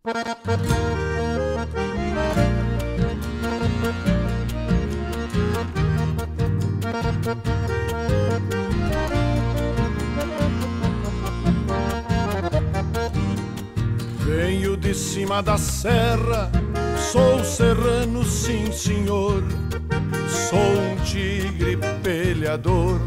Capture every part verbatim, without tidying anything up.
Venho de cima da serra, sou serrano, sim senhor. Sou um tigre peleador,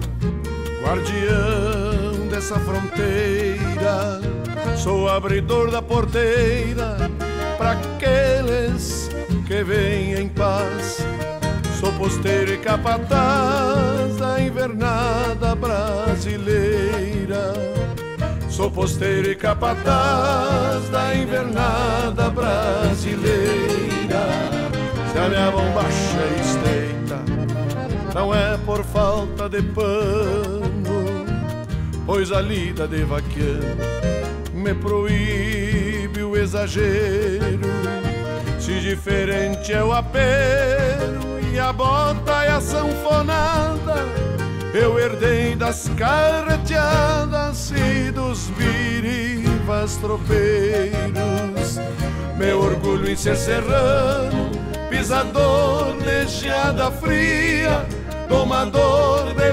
guardião dessa fronteira. Sou abridor da porteira para aqueles que vêm em paz. Sou posteiro e capataz da invernada brasileira. Sou posteiro e capataz da invernada brasileira. Se a minha bombacha é estreita, não é por falta de pano, pois a lida de vaqueiro me proíbe o exagero. Se diferente é o apero e a bota e a sanfonada, eu herdei das carreteadas e dos birivas tropeiros. Meu orgulho em ser serrano, pisador de geada fria, domador de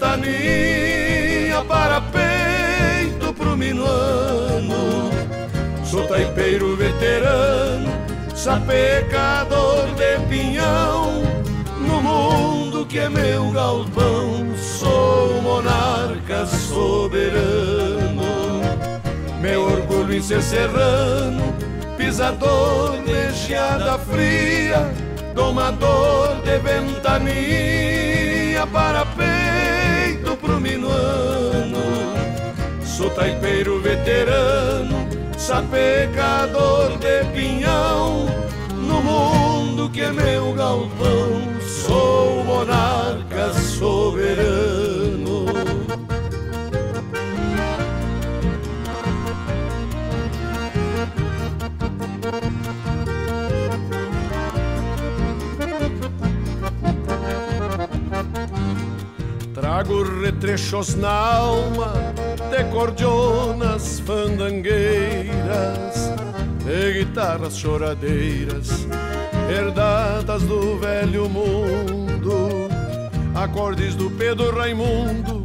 ventania para peito pro minuano. Sou taipeiro veterano, sapecador de pinhão, no mundo que é meu galpão sou monarca soberano. Meu orgulho em ser serrano, pisador de geada fria, domador de ventania para peito pro minuano. Sou taipeiro veterano, sapecador de pinhão, no mundo que é meu galpão sou monarca soberano. Trago retrechos na alma de cordionas fandangueiras, de guitarras choradeiras, herdadas do velho mundo, acordes do Pedro Raimundo,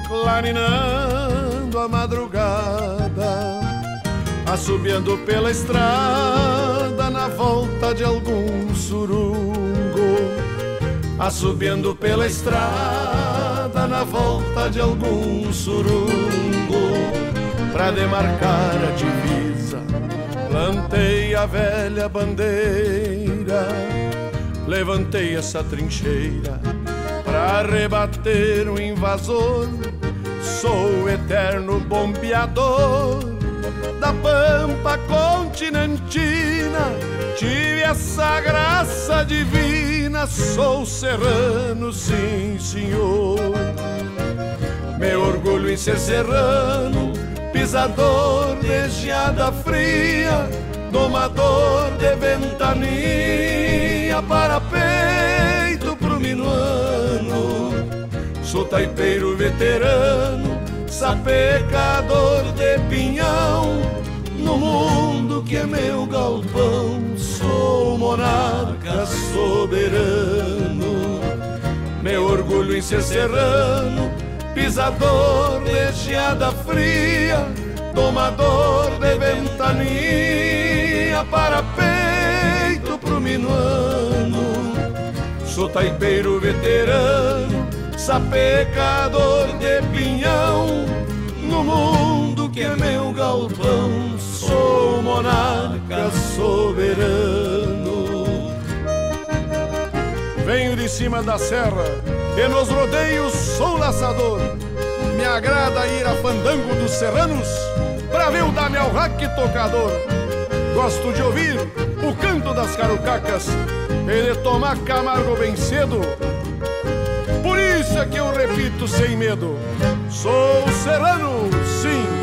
clarinando a madrugada, assobiando pela estrada na volta de algum surungo, assobiando pela estrada na volta de algum surungo, pra demarcar a divisa plantei a velha bandeira, levantei essa trincheira pra rebater o invasor. Sou o eterno bombeador da pampa continentina, tive essa graça divina, sou serrano, sim senhor. Meu orgulho em ser serrano, pisador de geada fria, domador de ventania para peito pro minuano. Sou taipeiro veterano, sapecador de pinhão, no mundo que é meu galpão sou monarca soberano. Meu orgulho em ser serrano, pisador de geada fria, domador de ventania para peito pro minuano. Sou taipeiro veterano, sapecador de pinhão, no mundo que é meu galpão sou monarca soberano. Venho de cima da serra e nos rodeios sou laçador. Me agrada ir a fandango dos serranos pra ver o Daniel Rack tocador. Gosto de ouvir o canto das carucacas e de tomar Camargo bem cedo. Por isso é que eu repito sem medo, sou serrano, sim